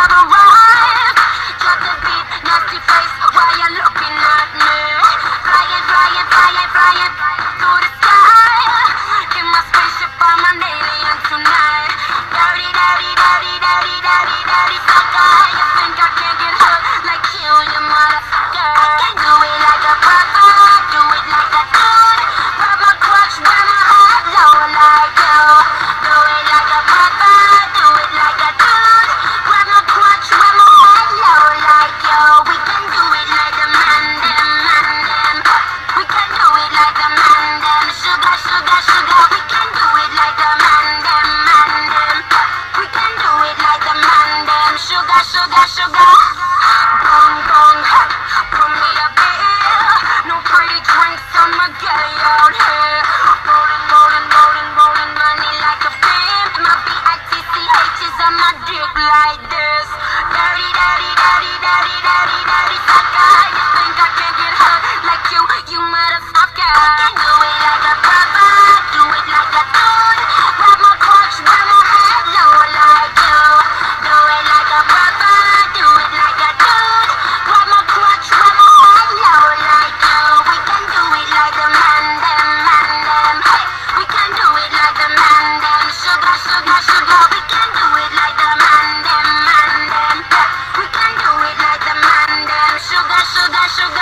arrive. Drop the beat, nasty face, while you're looking at me. Flying, flying, flying, flying through the sky. In my spaceship, I'm an alien tonight. Dirty, dirty, dirty, dirty, dirty, dirty sucker. You think I can't get hurt like you motherfucker. I can do it like a brother, do it like a dude. Grab my crotch, wear my heart low like you. Do it like a brother, do it like a dude. Grab my crotch, wear my heart low like you. We can do it like the man them, man them. We can do it like the man them. Sugar, sugar, sugar. We can do it like the man them, man them. We can do it like the man them. Sugar, sugar, sugar. Gong, gong, hey, put me a bill. No pretty drinks, I'ma get it out here. Rolling, rolling, rolling, rolling money like a pimp. My BITCH is on my dick like this. Dirty, dirty, dirty, dirty, dirty, dirty sucker. You think I can't get hurt like you motherfucker. I can do it like a brother, do it like a dude. Grab my crotch, wear my head low like you. Do it like a brother, do it like a dude. Grab my crotch, wear my head low like you. We can do it like the man them, man them. Hey, we can do it like the man them. Sugar, sugar, sugar. We can do it like the man them, man them. Hey, we can do it like the man them. Sugar, sugar, sugar.